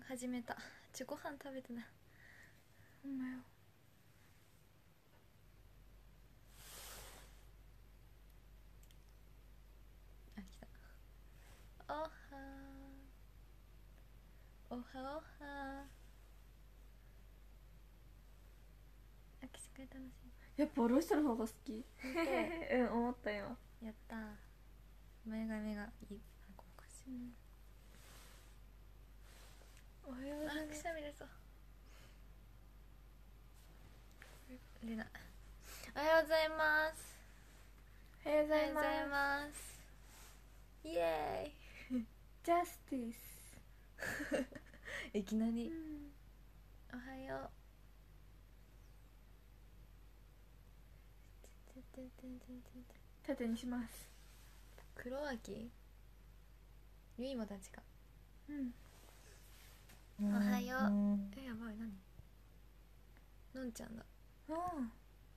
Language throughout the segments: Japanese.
始めた。ご飯食べてない。 ほんまよ。 あ、来た。おはおはおは。あ、きしく楽しやっぱおろしたの方が好き。 い。 うん思った今。 やったー。前髪がいい。こうかしら。 おはようございあ、くます。 しゃみ出そう。出ない。おはようございます。 おはようございおはようございまますイエす。ジャスティス。 ーイ。いきなり、おはよう。 縦にします。 黒脇ゆいもたちか。おはよう。やばい、何のんちゃんだ。 うん。おはよう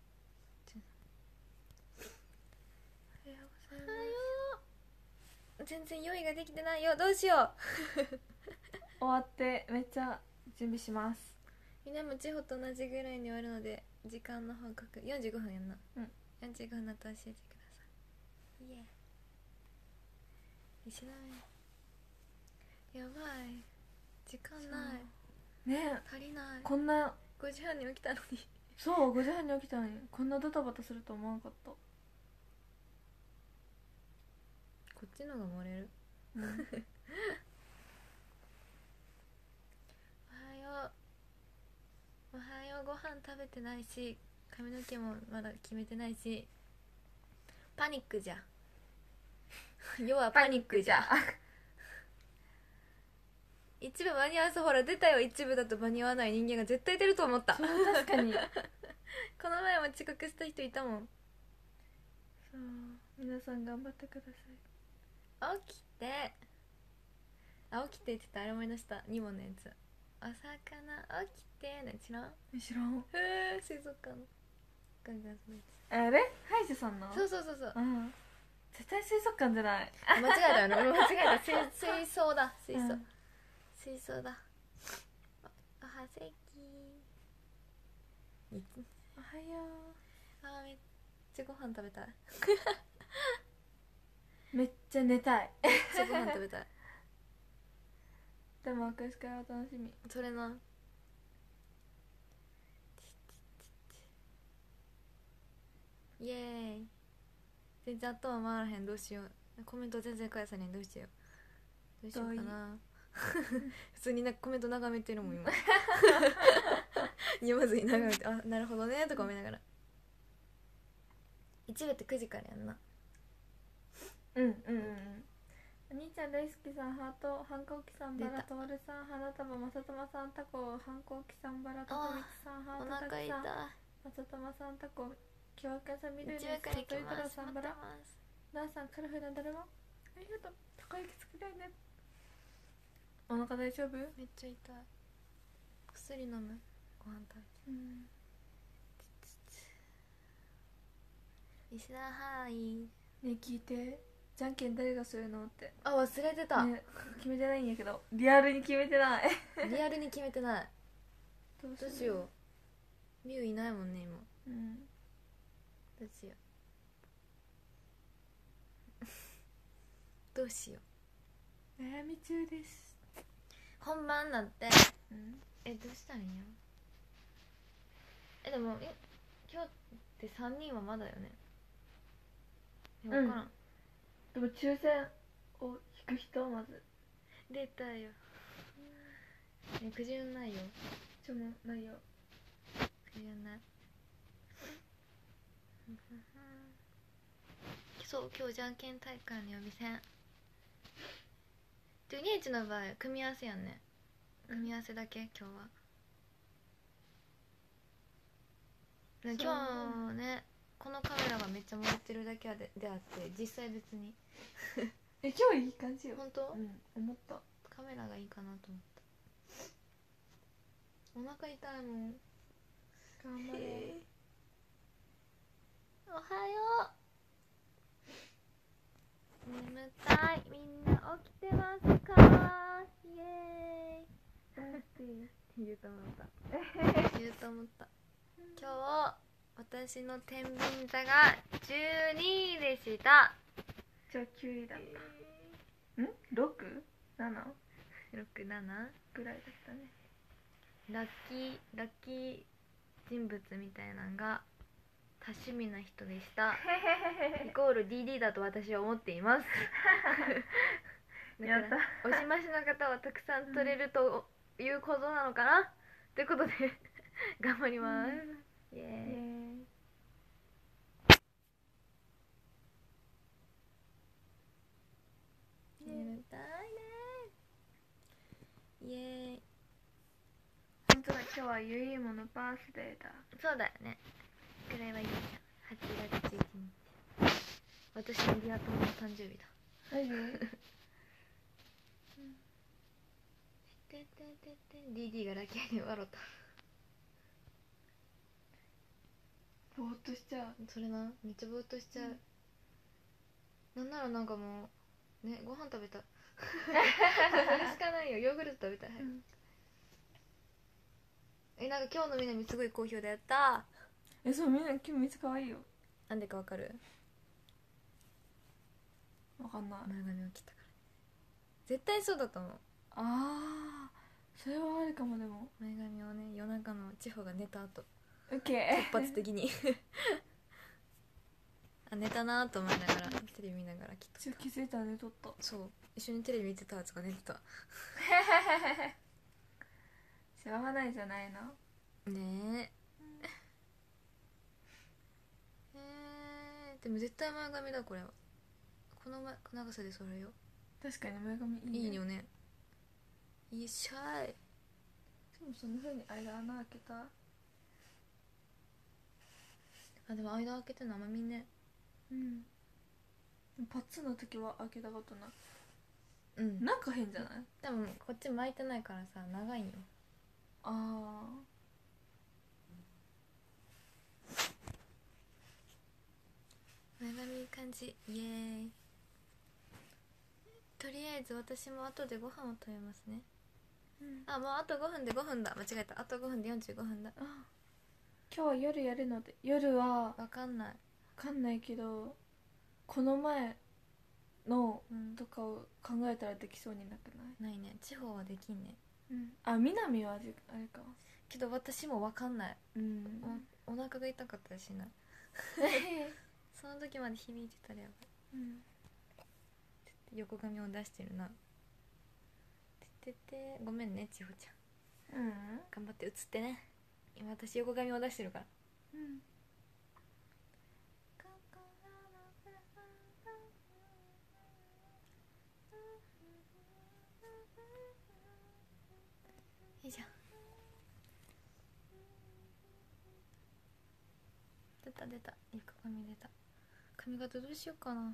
おはよう。全然用意ができてないよ。どうしよ終わってめっちゃ準備します。 う。みんなも千穂と同じぐらいに終わるので時間の方角45分やんな。45分だと教えてください。イエー。石だね。やばい、時間ないね足りない。 こんな、 5時半に起きたのにそう5時半に起きたのにこんなドタバタすると思わなかった。 こっちのが漏れる。おはよう。おはよう。ご飯食べてないし髪の毛もまだ決めてないしパニックじゃ要はパニックじゃ一部間に合わせ、ほら出たよ。一部だと間に合わない人間が絶対出ると思った。 そう確かに。 この前も遅刻した人いたもん。 そう皆さん頑張ってください。 起きて、あ、起きてって言ってあれ思い出した。ニモのやつ。お魚起きてね、知らん？ 知らん。 水族館のガンガンするやあれハイジさんの？ つ。そうそうそうそう。 うん絶対水族館じゃない。 間違えたよね。俺間違えた。水槽だ。水槽、 うん水槽だ。おはせき。 おはよあー、めっちゃご飯食べたい。 う。めっちゃ寝たい。 めっちゃご飯食べたい。 でも私からお楽しみ。 それな。イエーイ。全然頭回らへん。どうしよう。コメント全然返さねん。どうしよう。どうしようかな。普通にコメント眺めてるもん今。読まずに眺めて、あ、なるほどねとか思いながら。一部って9時からやんな。 お兄ちゃん大好きさんハート、反抗期さんバラ、トールさん花束、まさとまさんタコ、反抗期さんバラ、とこみつさんハーおト、た腹痛い。 くさんまさとまさんタコ、きわかさん緑一です。 部から行きトイトロます。待ってさんバラ、 ます。 なあさんカラフルなだるま、ありがとう。高い息つきたいね。お腹大丈夫？ めっちゃ痛い。薬飲む。ご飯食べて。石田はーい。 ね聞いて、じゃんけん誰がするのって。 あ、忘れてた、 ね決めてないんやけど、リアルに決めてない。 リアルに決めてない。 どどうしよう。ミュウいないもんね今。どうしよう。どうしよ悩み中です。 う。本番だって。どうしたんや。でも今日って3人はまだよね。分からん、 でも抽選を引く人まず。 出たよ。くじ運ないよ。 ちょもないよ。 くじ運ない。そう今日じゃんけん大会の予備選で、ニエチの場合組み合わせやんね。組み合わせだけ今日は。今日ね、このカメラがめっちゃ回ってるだけであって実際別に今日いい感じよ。 本当、 思った。 カメラがいいかなと思った。お腹痛いもん。 頑張れ。 おはよう。眠たい。みんな起きてますか？イエーイ。 私の天秤座が12位でした。 じゃあ9位だった。ん 6?7? 67 ぐらいだったね。 ラッキー人物みたいなのが多趣味な人でしたイコール DD だと私は思っていますだからやったおしましの方はたくさん取れるということなのかな、ということで頑張ります、イエーイ。寝たいねイエーイ。 本当だ、今日はゆいものバースデーだ。 そうだよね、くらいはいいじゃん。8月11日私のリア友の誕生日だ。 マジてててて DD がラッキーに笑った。 ぼーっとしちゃう。 それな、めっちゃぼーっとしちゃう、なんならなんかもうね、ご飯食べたそれしかないよ、ヨーグルト食べたい、なんか今日のみなみすごい好評でやった。 そう、みんな今日めっちゃ可愛いよ。 なんでかわかる？ わかんない。 前髪を切ったから。絶対そうだと思う。 ああ、それはあるかも。でも前髪をね、夜中の千穂が寝た後オッケー突発的にあ、寝たなと思いながらテレビ見ながら切った。 ちょっと気づいたら寝とった。 そう、一緒にテレビ見てたやつが寝てたしょうがないじゃないのねでも絶対前髪だこれは。この長さでそれよ。 確かに前髪いいね。 いいよね。いいしゃい。 でもそんな風に間穴開けた。 あ、でも間開けてんのあんま見んね。 パッツンの時は開けたことない。 うん、 なんか変じゃない？ 多分こっち巻いてないからさ、長いんよ。 あ前髪いい感じ、イエーイ。とりあえず私も後でご飯を食べますね。あ、もうあと5分で5分だ。間違えた。あと5分で45分だ。 今日は夜やるので、夜はわかんない。 わかんないけど、この前のとかを考えたらできそうになくない？ ないね。地方はできんね。 あ、南はあれか。 けど私もわかんない。お腹が痛かったしなその時まで響いてたらやばい。横髪を出してるな。ててごめんね千穂ちゃん。頑張って映ってね。今私横髪を出してるから。いいじゃん。出た横髪出た。髪型どうしようかな。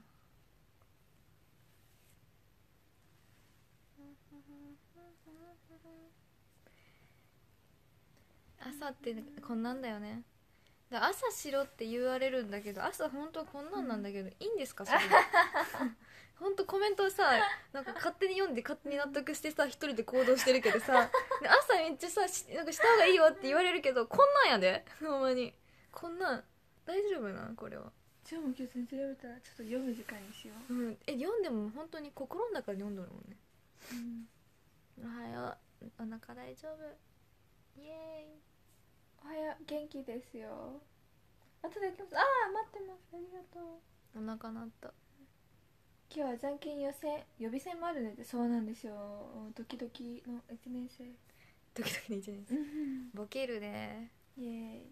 朝ってこんなんだよね。だ朝しろって言われるんだけど、朝本当こんなんなんだけど、いいんですかそれで本当コメントさ、なんか勝手に読んで勝手に納得してさ、一人で行動してるけどさ、で朝めっちゃさ、なんかした方がいいよって言われるけど、こんなんやでほんまにこんなん大丈夫なんこれは。 じゃあもう今日先生読めたらちょっと読む時間にしよう。 読んでも本当に心の中で読んどるもんね。おはよう、お腹大丈夫、イエーイ。 おはよう、元気ですよ。後で来ます。待ってます。ありがとう。 お腹鳴った。 今日はじゃんけん予備選もあるね。そうなんですよ。ドキドキの1年生。 ドキドキの1年生ボケるね。 イエーイ。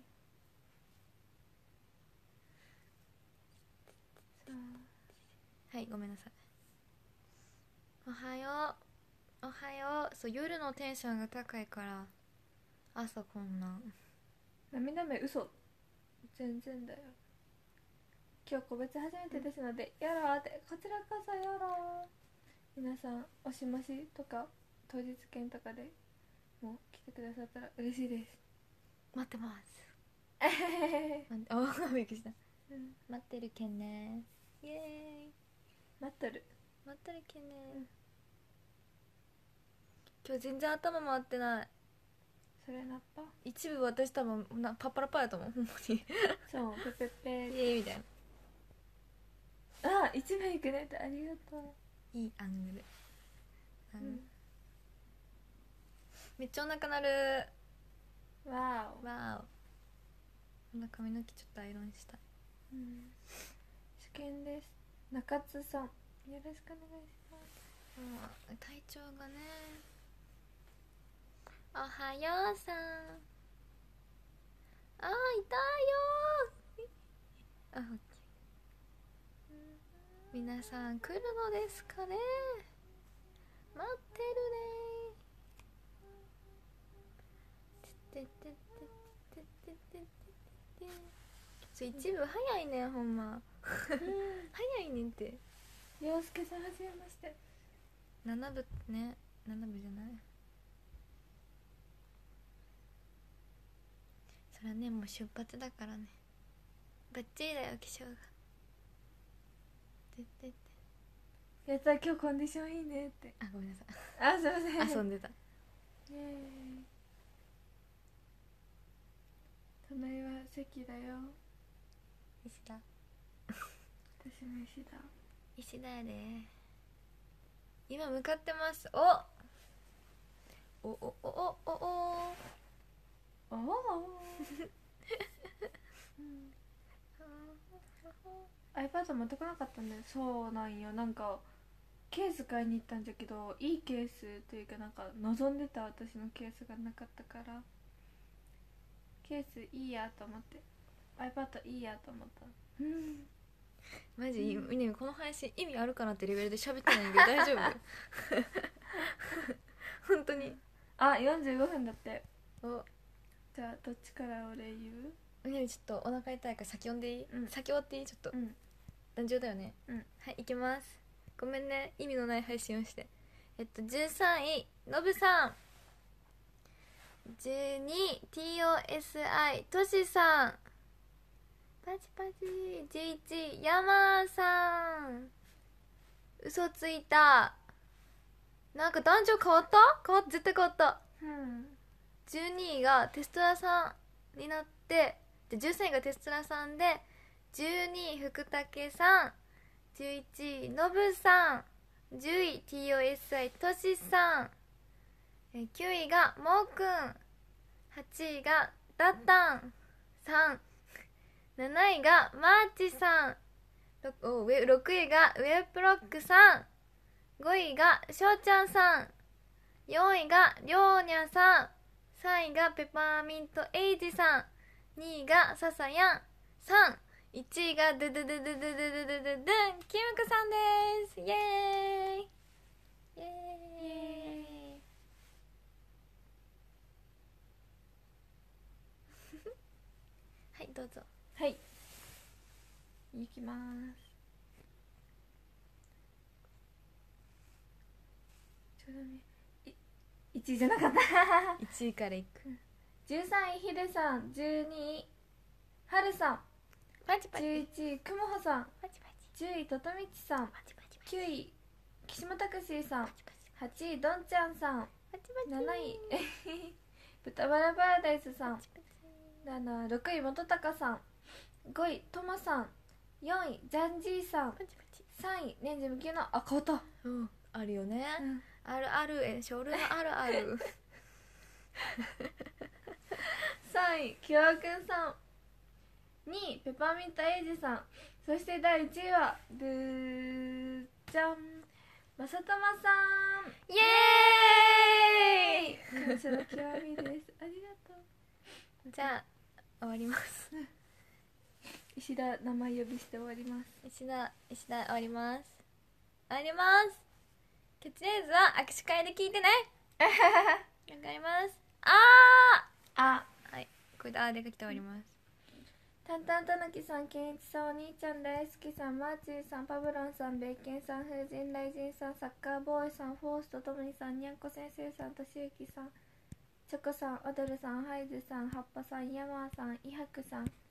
はい、ごめんなさい。おはよう。そう、夜のテンションが高いから朝こんなん。 涙目嘘。全然だよ。今日個別初めてですので、よろーって、こちらこそよろー。皆さんおしましとか当日券とかでもう来てくださったら嬉しいです。 待ってますびっくりした、待ってるけんね。イエーイ。 待っとるけんね、今日全然頭回ってない。 それなった。 一部私多分パッパラパーやと思うほんまにそうペペペみたいな。 あ、一枚くれてありがといいアングル、 う、うん、 めっちゃお腹鳴る。 わお、 わお、髪の毛ちょっとアイロンしたい。 うん、試験です。中津さんよろしくお願いします。 もう体調がね。おはようさん、あーいたよー。あ、オッケー。皆さん来るのですかね。待ってるね。そう一部早いねんほんま早いねんって。 洋介さんはじめまして。 7部ね、7部じゃない。それはねもう出発だからね。バッチリだよ化粧が。 やった今日コンディションいいねって。 あ、ごめんなさあ、すいません。 い遊んでた。 イエーイ。隣は関だよ。 石田。 私も石田。 石田やで。今向かってます。おおおおおおおお iPad 持ってこなかったんだよ。そうなんよ。なんかケース買いに行ったんじゃけど、いいケースというかなんか望んでた私のケースがなかったから、ケースいいやと思って、 iPad いいやと思った。 マジ、ね、この配信意味あるかなってレベルで喋ってないんで大丈夫本当に。 あ、45分だって。 お、 じゃあどっちから俺言う？ ね、ちょっとお腹痛いから先読んでいい？ うん、 先終わっていい？ちょっと、 うん、 壇上だよね。 うん、 はい、行きます。ごめんね、意味のない配信をして。13位のぶさん、12位 TOSI としさん、パチパチ。11位ヤマーさん、嘘ついた。なんか男女変わった？絶対変わった。 うん、 12位がテストラさんになって、で13位がテストラさんで、12位福武さん、11位のぶさん、10位 TOSI としさん、9位がもうくん、8位がダッタンさん、7位がマーチさん、6位がウェブロックさん、5位がしょうちゃんさん、4位がりょうにゃさん、3位がペパーミントエイジさん、2位がささやんさん、1位がドゥドゥドゥドゥドゥドゥドゥドゥドゥンキムクさんです。イエーイイエーイはいどうぞ。 はい、行きます。ちょうどね、1位じゃなかった 1位からいく。 13位ヒデさん、12位はるさん、 パチパチ 11位くもほさん、 パチパチ 10位ととみちさん、 パチパチパチ 9位岸本タクシーさん、 パチパチ 8位どんちゃんさん、 パチパチ 7位豚バラパラダイスさん、6位元隆さん、5位ともさん、4位ジャンジーさん、 パチパチ。 3位年中無休のあ変わった、 うん、あるよね、 うん、 あるある、ショルのあるある 3位きわくんさん、2位ペパーミントエイジさん、そして第1位はブーじゃん、まさたまさん、 イエーイ感謝の極みです。ありがとう。 じゃあ終わります。 石田名前呼びして終わります。 石田終わります。終わります。キャッチレーズは握手会で聞いてねわかります。はい、これでで書きて終わります。 タンタンたぬきさん、けんいちさん、お兄ちゃん大好きさん、マーチーさん、パブロンさん、ベイケンさん、風神雷神さん、サッカーボーイさん、フォーストトムニさん、にゃんこ先生さん、としゆきさん、チョコさん、オドルさん、ハイズさん、ハッパさん、ヤマーさん、イハクさん、